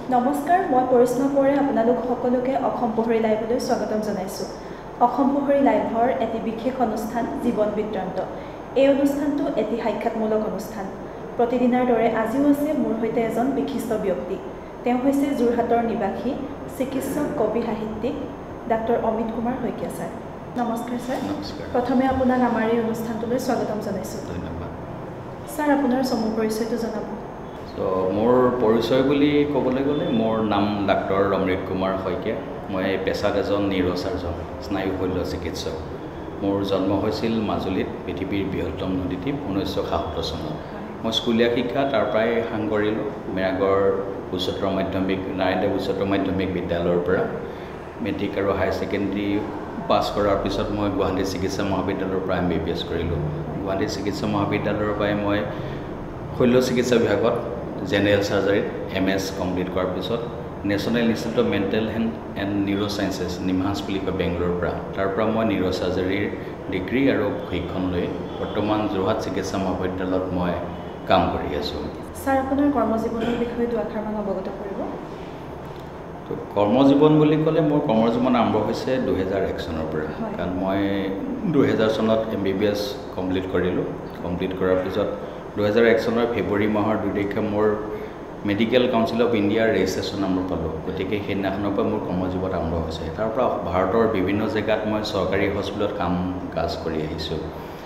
নমস্কাৰ, মই পৰিশ্ৰম কৰি আপোনালোক সকলোকে অসম প্ৰহৰী লাইভলৈ স্বাগতম জনাইছোঁ। অসম প্ৰহৰী লাইভৰ এটি বিশেষ অনুষ্ঠান জীৱন বৃত্তান্ত। এই অনুষ্ঠানটো এটি সাক্ষাৎমূলক অনুষ্ঠান। প্ৰতিদিনৰ দৰে আজিও আছে মোৰ সৈতে এজন বিশিষ্ট ব্যক্তি। তেওঁ হৈছে যোৰহাটৰ নিবাসী চিকিৎসক কবি সাহিত্যিক ডাক্তৰ অমিত কুমাৰ শইকীয়া ছাৰ। নমস্কাৰ ছাৰ। নমস্কাৰ। প্ৰথমে আপোনাক আমাৰ এই অনুষ্ঠানটোলৈ স্বাগতম জনাইছোঁ। ধন্যবাদ। ছাৰ, আপোনাৰ চমু পৰিচয়টো জনাব। মোৰ পৰিচয় বুলি ক'বলৈ গ'লে মোৰ নাম ডাক্তৰ অমৃত কুমাৰ শইকীয়া। মই পেছাত এজন নিউৰ' চাৰ্জন, স্নায়ু শল্য চিকিৎসক। মোৰ জন্ম হৈছিল মাজুলীত, পৃথিৱীৰ বৃহত্তম নদীদ্বীপ, 1977 চনত। মই স্কুলীয়া শিক্ষা তাৰ পৰাই সাংকৰিলোঁ মেৰাগড় উচ্চতৰ মাধ্যমিক নাৰায়ণদেৱ উচ্চতৰ মাধ্যমিক বিদ্যালয়ৰ পৰা। মেট্ৰিক আৰু হায়াৰ ছেকেণ্ডেৰী পাছ কৰাৰ পিছত মই গুৱাহাটী চিকিৎসা মহাবিদ্যালয়ৰ পৰা MBBS কৰিলোঁ। গুৱাহাটী চিকিৎসা মহাবিদ্যালয়ৰ পৰাই মই শল্য চিকিৎসা বিভাগত জেনেৰেল চাৰ্জাৰীত MS কমপ্লিট কৰাৰ পিছত national institute of mental health and neuro' sciences NIMHANS বুলি কয় বেংগলোৰৰ পৰা। তাৰ পৰা মই নিউৰ' চাৰ্জাৰীৰ ডিগ্ৰী আৰু প্ৰশিক্ষণ লৈ বৰ্তমান যোৰহাট চিকিৎসা মহাবিদ্যালয়ত মই কাম কৰি আছোঁ। ছাৰ, আপোনাৰ কৰ্মজীৱনৰ বিষয়ে দুআষাৰমান অৱগত কৰিব। তো কৰ্মজীৱন বুলি ক'লে মোৰ কৰ্মজীৱন আৰম্ভ হৈছে 2001 চনৰ পৰা। কাৰণ মই 2000 চনত MBBS কমপ্লিট কৰিলোঁ। কমপ্লিট কৰাৰ পিছত 2001 চনৰ ফেব্ৰুৱাৰী মাহৰ 2 তাৰিখে মোৰ মেডিকেল কাউন্সিল অফ ইণ্ডিয়াৰ ৰেজিষ্ট্ৰেশ্যন নম্বৰ পালোঁ। গতিকে সেইদিনাখনৰ পৰা মোৰ কৰ্মজীৱন আৰম্ভ হৈছে। তাৰ পৰা ভাৰতৰ বিভিন্ন জেগাত মই চৰকাৰী হস্পিটেলত কাম কাজ কৰি আহিছোঁ।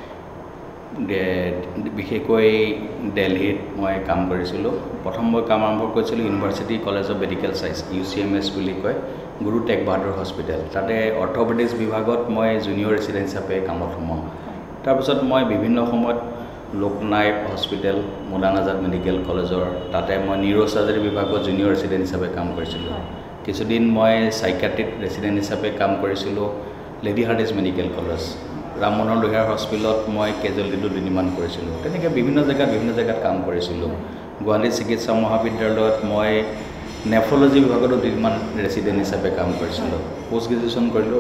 বিশেষকৈ দিল্লীত মই কাম কৰিছিলোঁ। প্ৰথম মই কাম আৰম্ভ কৰিছিলোঁ university college of medical science UCMS বুলি কয়, গুৰু টেগ বাহাদুৰ হস্পিটেল। তাতে অৰ্থপেডিক্স বিভাগত মই জুনিয়ৰ ৰেচিডেণ্ট হিচাপে কামত সোমাওঁ। তাৰপিছত মই বিভিন্ন সময়ত লোকনায়ক হস্পিটেল, মৌলানা আজাদ মেডিকেল কলেজৰ তাতে মই নিউৰ' চাৰ্জাৰী বিভাগত জুনিয়ৰ ৰেচিডেণ্ট হিচাপে কাম কৰিছিলোঁ। কিছুদিন মই চাইকিয়াট্ৰিক ৰেচিডেণ্ট হিচাপে কাম কৰিছিলোঁ Lady Hardinge medical college. Ram Manohar লোহিয়াৰ হস্পিটেলত মই কেজুৱেলিটিটো নিৰ্মাণ কৰিছিলোঁ। তেনেকৈ বিভিন্ন জেগাত কাম কৰিছিলোঁ। গুৱাহাটী চিকিৎসা মহাবিদ্যালয়ত মই নেফ্ৰলজি বিভাগতো দুদিনমান ৰেচিডেণ্ট হিচাপে কাম কৰিছিলোঁ। পষ্ট গ্ৰেজুৱেশ্যন কৰিলোঁ।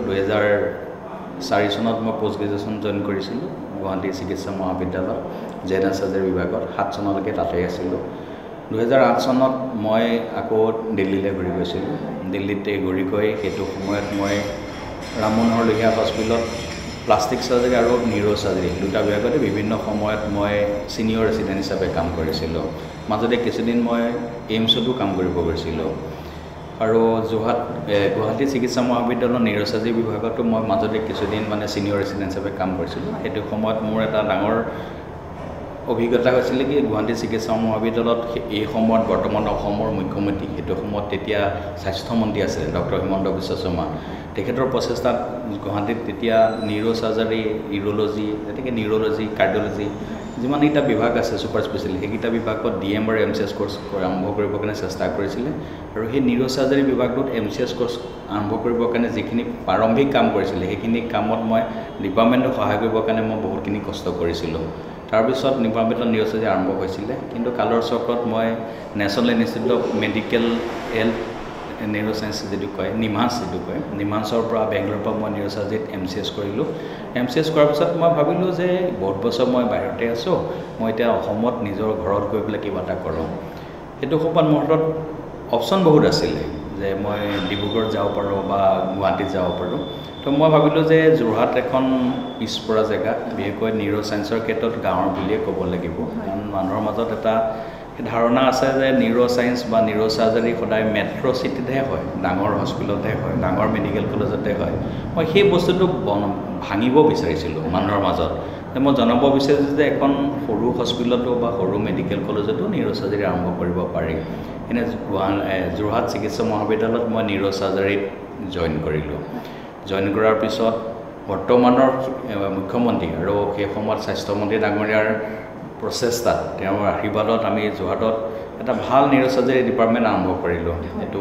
2004 চনত মই পষ্ট গ্ৰেজুৱেশ্যন জইন কৰিছিলোঁ গুৱাহাটী চিকিৎসা মহাবিদ্যালয়ত জেনেৰেল চাৰ্জাৰী বিভাগত। 7 চনলৈকে তাতে আছিলোঁ। 2008 চনত মই আকৌ দিল্লীলৈ ঘূৰি গৈছিলোঁ। দিল্লীতে ঘূৰি গৈ সেইটো সময়ত মই ৰাম মনোহৰ লোহিয়া হস্পিটেলত প্লাষ্টিক চাৰ্জাৰী আৰু নিউৰ' চাৰ্জাৰী দুটা বিভাগতে বিভিন্ন সময়ত মই ছিনিয়ৰ ৰেচিডেণ্ট হিচাপে কাম কৰিছিলোঁ। মাজতে কিছুদিন মই এইমছতো কাম কৰিব গৈছিলোঁ। আৰু গুৱাহাটী চিকিৎসা মহাবিদ্যালয়ৰ নিউৰ' চাৰ্জাৰী বিভাগতো মই মাজতে কিছুদিন মানে ছিনিয়ৰ ৰেচিডেণ্ট হিচাপে কাম কৰিছিলোঁ। সেইটো সময়ত মোৰ এটা ডাঙৰ অভিজ্ঞতা হৈছিলে কি গুৱাহাটী চিকিৎসা মহাবিদ্যালয়ত এই সময়ত বৰ্তমান অসমৰ মুখ্যমন্ত্ৰী, সেইটো সময়ত তেতিয়া স্বাস্থ্যমন্ত্ৰী আছিলে ডক্টৰ হিমন্ত বিশ্ব শৰ্মা। তেখেতৰ প্ৰচেষ্টাত গুৱাহাটীত তেতিয়া নিউৰ' চাৰ্জাৰী, ইউৰ'লজি, তেনেকৈ নিউৰ'লজি, কাৰ্ডিঅ'লজি যিমানকেইটা বিভাগ আছে ছুপাৰ স্পেচিয়েলিটি, সেইকেইটা বিভাগত DM আৰু MCS কোৰ্চ আৰম্ভ কৰিবৰ কাৰণে চেষ্টা কৰিছিলে। আৰু সেই নিউৰ' চাৰ্জাৰী বিভাগটোত MCS কোৰ্চ আৰম্ভ কৰিবৰ কাৰণে যিখিনি প্ৰাৰম্ভিক কাম কৰিছিলে সেইখিনি কামত মই ডিপাৰ্টমেণ্টক সহায় কৰিবৰ কাৰণে মই বহুতখিনি কষ্ট কৰিছিলোঁ। তাৰপিছত ডিপাৰ্টমেণ্টৰ নিউৰ' চাৰ্জাৰী আৰম্ভ হৈছিলে। কিন্তু কালৰ চক্ৰত মই national institute of medical health neuro' science যিটো কয় নিমহান্সৰ পৰা বেংগলোৰৰ পৰা মই নিউৰ' চাৰ্জাৰীত MCS কৰিলোঁ। MCS কৰাৰ পিছত মই ভাবিলোঁ যে বহুত বছৰ মই বাহিৰতে আছোঁ, মই এতিয়া অসমত নিজৰ ঘৰত গৈ পেলাই কিবা এটা কৰোঁ। সেইটো সময়ত মোৰ হাতত অপশ্যন বহুত আছিলে যে মই ডিব্ৰুগড়ত যাব পাৰোঁ বা গুৱাহাটীত যাব পাৰোঁ। তো মই ভাবিলোঁ যে যোৰহাট এখন পিছপৰা জেগা, বিশেষকৈ নিউৰ' ছায়েন্সৰ ক্ষেত্ৰত গাঁৱৰ বুলিয়ে ক'ব লাগিব। কাৰণ মানুহৰ মাজত এটা ধাৰণা আছে যে নিউৰ' ছায়েন্স বা নিউৰ' চাৰ্জাৰী সদায় মেট্ৰ' চিটিতহে হয়, ডাঙৰ হস্পিটেলতহে হয়, ডাঙৰ মেডিকেল কলেজতে হয়। মই সেই বস্তুটো ভাঙিব বিচাৰিছিলোঁ মানুহৰ মাজত। মই জনাব বিচাৰিছোঁ যে এখন সৰু হস্পিটেলতো বা সৰু মেডিকেল কলেজতো নিউৰ' চাৰ্জাৰী আৰম্ভ কৰিব পাৰি। এনে যোৰহাট চিকিৎসা মহাবিদ্যালয়ত মই নিউৰ' চাৰ্জাৰীত জইন কৰিলোঁ। জইন কৰাৰ পিছত বৰ্তমানৰ মুখ্যমন্ত্ৰী আৰু সেই সময়ত স্বাস্থ্যমন্ত্ৰী ডাঙৰীয়াৰ প্ৰচেষ্টাত, তেওঁৰ আশীৰ্বাদত আমি যোৰহাটত এটা ভাল নিউৰ' চাৰ্জাৰী ডিপাৰ্টমেণ্ট আৰম্ভ কৰিলোঁ। এইটো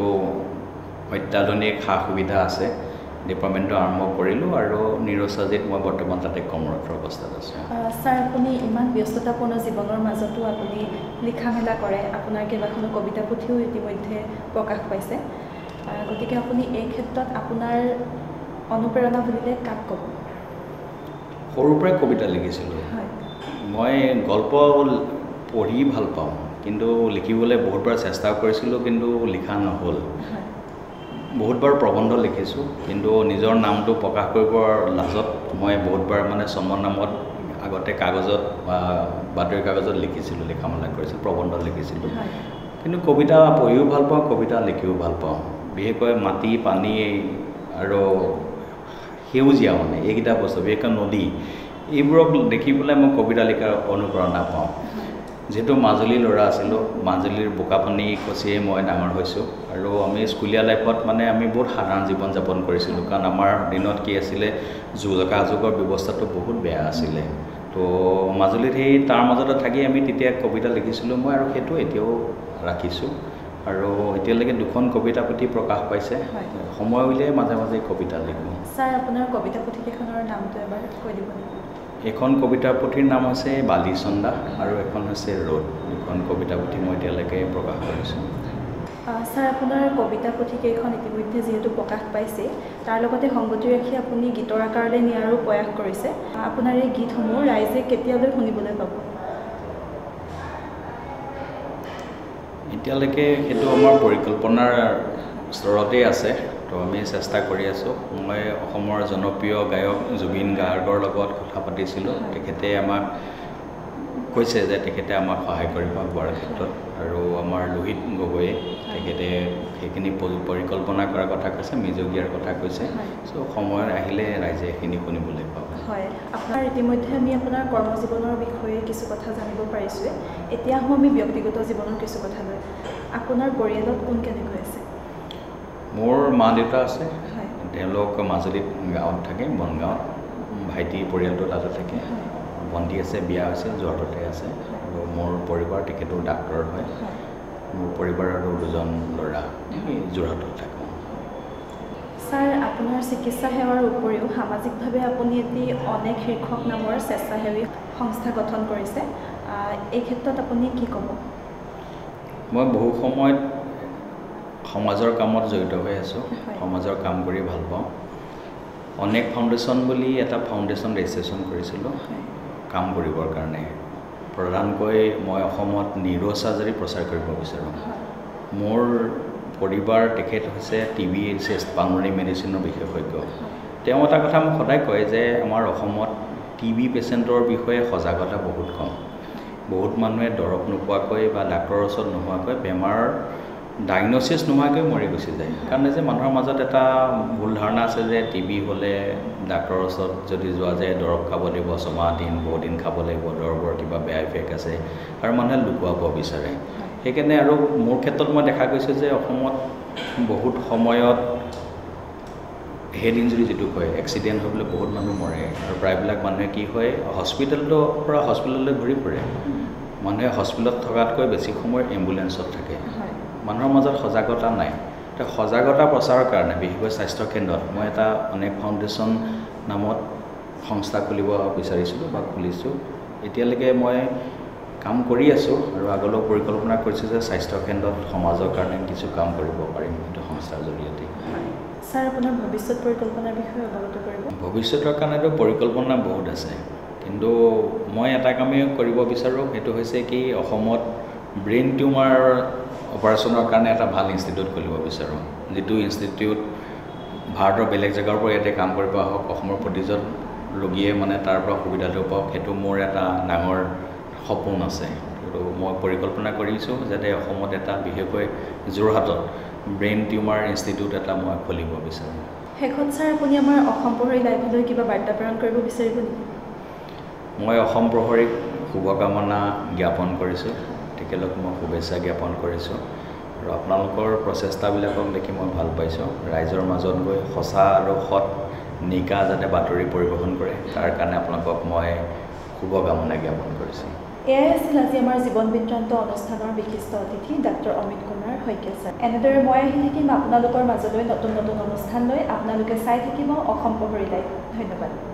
অত্যাধুনিক সা সুবিধা আছে ডিপাৰ্টমেণ্টটো আৰম্ভ কৰিলোঁ আৰু নিউৰ' চাৰ্জাৰীত মই বৰ্তমান তাতে কৰ্মৰত অৱস্থাত আছোঁ। ছাৰ, আপুনি ইমান ব্যস্ততাপূৰ্ণ জীৱনৰ মাজতো আপুনি লিখা মেলা কৰে, আপোনাৰ কেইবাখনো কবিতা পুথিও ইতিমধ্যে প্ৰকাশ পাইছে। গতিকে আপুনি এই ক্ষেত্ৰত আপোনাৰ অনুপ্ৰেৰণা বুলিলে কাক ক'ব? সৰুৰ পৰাই কবিতা লিখিছিলোঁ। মই গল্প পঢ়ি ভাল পাওঁ, কিন্তু লিখিবলৈ বহুতবাৰ চেষ্টা কৰিছিলোঁ কিন্তু লিখা নহ'ল বহুতবাৰ প্ৰবন্ধ লিখিছোঁ কিন্তু নিজৰ নামটো প্ৰকাশ কৰিবৰ লাজত মই বহুতবাৰ মানে চমন নামত আগতে কাগজত বা বাতৰি কাগজত লিখিছিলোঁ লিখা মেলা কৰিছিলোঁ প্ৰবন্ধ লিখিছিলোঁ কিন্তু কবিতা পঢ়িও ভাল পাওঁ কবিতা লিখিও ভাল পাওঁ বিশেষকৈ মাটি পানী আৰু সেউজীয়া মানে এইকেইটা বস্তু বিশেষকৈ নদী এইবোৰক দেখি পেলাই মই কবিতা লিখাৰ অনুপ্ৰেৰণা পাওঁ যেহেতু মাজুলীৰ ল'ৰা আছিলোঁ মাজুলীৰ বোকাপানী খচিয়ে মই ডাঙৰ হৈছোঁ আৰু আমি স্কুলীয়া লাইফত মানে আমি বহুত সাধাৰণ জীৱন যাপন কৰিছিলোঁ কাৰণ আমাৰ দিনত কি আছিলে যোগাযোগৰ ব্যৱস্থাটো বহুত বেয়া আছিলে তো মাজুলীত সেই তাৰ মাজতে থাকি আমি তেতিয়া কবিতা লিখিছিলোঁ মই আৰু সেইটো এতিয়াও ৰাখিছোঁ আৰু এতিয়ালৈকে দুখন কবিতা পুথি প্ৰকাশ পাইছে সময় উলিয়াই মাজে মাজে কবিতা লিখোঁ ছাৰ আপোনাৰ কবিতা পুথিকেইখনৰ নামটো এবাৰ কৈ দিব নেকি এখন কবিতা পুথিৰ নাম হৈছে বালিচন্দা আৰু এখন হৈছে ৰ'দ দুখন কবিতা পুথি মই এতিয়ালৈকে প্ৰকাশ কৰিছোঁ ছাৰ আপোনাৰ কবিতা পুথিকেইখন ইতিমধ্যে যিহেতু প্ৰকাশ পাইছে তাৰ লগতে সংগতি ৰাখি আপুনি গীতৰ আকাৰলৈ নিয়াৰো প্ৰয়াস কৰিছে আপোনাৰ এই গীতসমূহ ৰাইজে কেতিয়ালৈ শুনিবলৈ পাব এতিয়ালৈকে সেইটো আমাৰ পৰিকল্পনাৰ স্তৰতেই আছে তো আমি চেষ্টা কৰি আছোঁ মই অসমৰ জনপ্ৰিয় গায়ক জুবিন গাৰ্গৰ লগত কথা পাতিছিলোঁ তেখেতে আমাক কৈছে যে তেখেতে আমাক সহায় কৰিব গোৱাৰ ক্ষেত্ৰত আৰু আমাৰ লোহিত গগৈয়ে তেখেতে সেইখিনি পৰিকল্পনা কৰাৰ কথা কৈছে মিজগীয়াৰ কথা কৈছে চ' সময় আহিলে ৰাইজে সেইখিনি শুনিবলৈ পাব হয় আপোনাৰ ইতিমধ্যে আমি আপোনাৰ কৰ্মজীৱনৰ বিষয়ে কিছু কথা জানিব পাৰিছোঁৱে এতিয়া আহোঁ আমি ব্যক্তিগত জীৱনৰ কিছু কথা লৈ আপোনাৰ পৰিয়ালত কোন কেনেকৈ আছে মোৰ মা দেউতা আছে তেওঁলোক মাজুলীত গাঁৱত থাকে বনগাঁৱত ভাইটি পৰিয়ালটো তাতে থাকে ভণ্টি আছে বিয়া হৈছে যোৰহাটতে আছে আৰু মোৰ পৰিবাৰ তেখেতো ডাক্তৰ হয় মোৰ পৰিবাৰ আৰু দুজন ল'ৰা যোৰহাটত থাকোঁ ছাৰ আপোনাৰ চিকিৎসা সেৱাৰ উপৰিও সামাজিকভাৱে আপুনি এটি অনেক শীৰ্ষক নামৰ স্বেচ্ছাসেৱী সংস্থা গঠন কৰিছে এই ক্ষেত্ৰত আপুনি কি ক'ব মই বহু সময়ত সমাজৰ কামত জড়িত হৈ আছোঁ সমাজৰ কাম কৰি ভাল পাওঁ অনেক ফাউণ্ডেশ্যন বুলি এটা ফাউণ্ডেশ্যন ৰেজিষ্ট্ৰেশ্যন কৰিছিলোঁ কাম কৰিবৰ কাৰণে প্ৰধানকৈ মই অসমত নিউৰো চাৰ্জাৰী প্ৰচাৰ কৰিব বিচাৰোঁ মোৰ পৰিবাৰ তেখেত হৈছে টিবি পালমৰী মেডিচিনৰ বিশেষজ্ঞ তেওঁ এটা কথা মোক সদায় কয় যে আমাৰ অসমত টিবি পেচেণ্টৰ বিষয়ে সজাগতা বহুত কম বহুত মানুহে দৰৱ নোপোৱাকৈ বা ডাক্তৰৰ ওচৰত নোহোৱাকৈ বেমাৰৰ ডায়েগনচিছ নোহোৱাকৈ মৰি গুচি যায় কাৰণ যে মানুহৰ মাজত এটা ভুল ধাৰণা আছে যে টিবি হ'লে ডাক্তৰৰ ওচৰত যদি যোৱা যায় দৰৱ খাব লাগিব ছমাহ দিন বহুদিন খাব লাগিব দৰৱৰ কিবা বেয়া ইফেক্ট আছে আৰু মানুহে লুকুৱাব বিচাৰে সেইকাৰণে আৰু মোৰ ক্ষেত্ৰত মই দেখা গৈছোঁ যে অসমত বহুত সময়ত হেড ইঞ্জুৰি যিটো কয় এক্সিডেণ্ট হৈ পেলাই বহুত মানুহ মৰে আৰু প্ৰায়বিলাক মানুহে কি হয় হস্পিটেলটোৰ পৰা হস্পিটেললৈ ঘূৰি ফুৰে মানুহে হস্পিটেলত থকাতকৈ বেছি সময় এম্বুলেঞ্চত থাকে মানুহৰ মাজত সজাগতা নাই তো সজাগতা প্ৰচাৰৰ কাৰণে বিশেষকৈ স্বাস্থ্য কেন্দ্ৰত মই এটা অনেক ফাউণ্ডেশ্যন নামত সংস্থা খুলিব বিচাৰিছিলোঁ বা খুলিছোঁ এতিয়ালৈকে মই কাম কৰি আছোঁ আৰু আগলৈ পৰিকল্পনা কৰিছোঁ যে স্বাস্থ্য কেন্দ্ৰত সমাজৰ কাৰণে কিছু কাম কৰিব পাৰিম এইটো সংস্থাৰ জৰিয়তে ছাৰ আপোনাৰ ভৱিষ্যত পৰিকল্পনাৰ বিষয়ে অৱগত কৰিব ভৱিষ্যতৰ কাৰণেতো পৰিকল্পনা বহুত আছে কিন্তু মই এটা কামেই কৰিব বিচাৰোঁ সেইটো হৈছে কি অসমত ব্ৰেইন টিউমাৰ অপাৰেশ্যনৰ কাৰণে এটা ভাল ইনষ্টিটিউট খুলিব বিচাৰোঁ যিটো ইনষ্টিটিউট ভাৰতৰ বেলেগ জেগাৰ পৰা ইয়াতে কাম কৰিব আহক অসমৰ প্ৰতিজন ৰোগীয়ে মানে তাৰ পৰা সুবিধাটো পাওক সেইটো মোৰ এটা ডাঙৰ সপোন আছে তো মই পৰিকল্পনা কৰিছোঁ যাতে অসমত এটা বিশেষকৈ যোৰহাটত ব্ৰেইন টিউমাৰ ইনষ্টিটিউট এটা মই খুলিব বিচাৰোঁ শেষত ছাৰ আপুনি আমাৰ অসম প্ৰহৰী লাইভলৈ কিবা বাৰ্তা প্ৰেৰণ কৰিব বিচাৰিব নেকি মই অসম প্ৰহৰীক শুভকামনা জ্ঞাপন কৰিছোঁ তেখেতক মই শুভেচ্ছা জ্ঞাপন কৰিছোঁ আৰু আপোনালোকৰ প্ৰচেষ্টাবিলাকক দেখি মই ভাল পাইছোঁ ৰাইজৰ মাজত গৈ সঁচা আৰু সৎ নিকা যাতে বাতৰি পৰিৱেশন কৰে তাৰ কাৰণে আপোনালোকক মই শুভকামনা জ্ঞাপন কৰিছোঁ এয়াই আছিল আজি আমাৰ জীৱন বৃত্তান্ত অনুষ্ঠানৰ বিশিষ্ট অতিথি ডাক্তৰ অমৃত কুমাৰ শইকীয়া ছাৰ এনেদৰে মই আহি থাকিম আপোনালোকৰ মাজলৈ নতুন নতুন অনুষ্ঠান লৈ আপোনালোকে চাই থাকিব অসম প্ৰহৰী লাইভ ধন্যবাদ